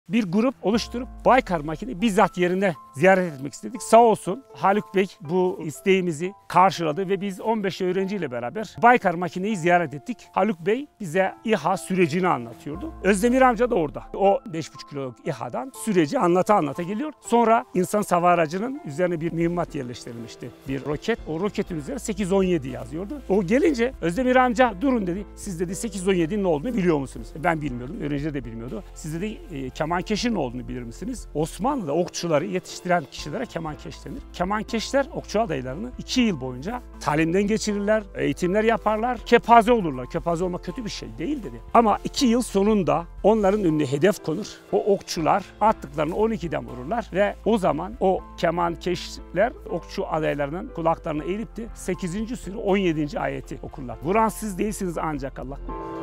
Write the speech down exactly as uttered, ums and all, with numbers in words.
Bir grup oluşturup Baykar makineyi bizzat yerine ziyaret etmek istedik. Sağ olsun Haluk Bey bu isteğimizi karşıladı ve biz on beş öğrenciyle beraber Baykar makineyi ziyaret ettik. Haluk Bey bize İHA sürecini anlatıyordu. Özdemir amca da orada. O beş buçuk kiloluk İHA'dan süreci anlata anlata geliyor. Sonra insan hava aracının üzerine bir mühimmat yerleştirilmişti. Bir roket. O roketin üzerine sekiz on yedi yazıyordu. O gelince Özdemir amca durun dedi. Siz dedi sekiz on yedinin ne olduğunu biliyor musunuz? Ben bilmiyordum. Öğrenciler de bilmiyordu. Siz dedi e, kemankeşin ne olduğunu bilir misiniz? Osmanlı'da okçuları yetiştiren kişilere kemankeş denir. Kemankeşler okçu adaylarını iki yıl boyunca talimden geçirirler, eğitimler yaparlar, kepaze olurlar. Kepaze olmak kötü bir şey değil dedi. Ama iki yıl sonunda onların önüne hedef konur. O okçular attıklarını on ikiden vururlar ve o zaman o kemankeşler okçu adaylarının kulaklarını eğilip de sekizinci sure on yedinci ayeti okurlar. Vuran siz değilsiniz ancak Allah.